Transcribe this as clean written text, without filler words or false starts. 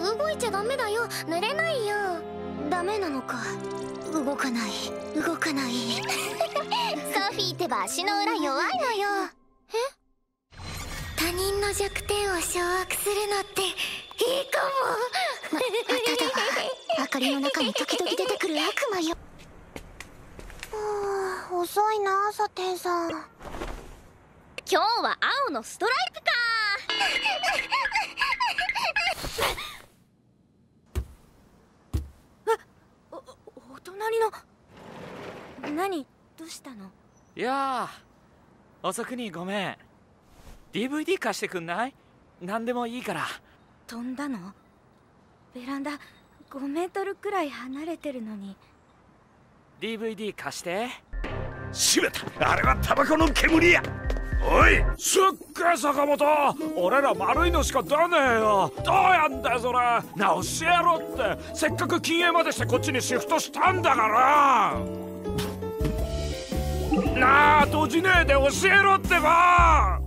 動いちゃダメだよ。濡れないよ。ダメなのか。動かない動かない。ソフィーってば足の裏弱いのよ。え？他人の弱点を掌握するのっていいかも。まただわ。明かりの中に時々出てくる悪魔よ。遅いな、サテンさん。 今日は青のストライプか。 お隣の。何、どうしたの？ いやー、遅くにごめん。DVD 貸してくんない？何でもいいから。 飛んだの？ベランダ5メートルくらい離れてるのに。 DVD 貸して。 しめた、あれはタバコの煙や。おい、 すっげえ坂本、俺ら丸いのしか出ねえよ。どうやんだよそれ。なあ教えろって。せっかく禁煙までしてこっちにシフトしたんだから。なあ閉じねえで教えろってば。